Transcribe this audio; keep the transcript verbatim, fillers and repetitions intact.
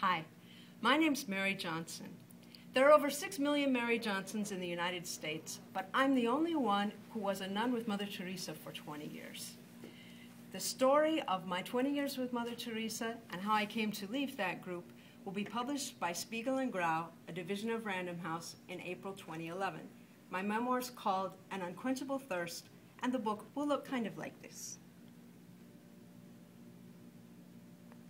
Hi, my name's Mary Johnson. There are over six million Mary Johnsons in the United States, but I'm the only one who was a nun with Mother Teresa for twenty years. The story of my twenty years with Mother Teresa and how I came to leave that group will be published by Spiegel and Grau, a division of Random House, in April twenty eleven. My memoir is called An Unquenchable Thirst, and the book will look kind of like this.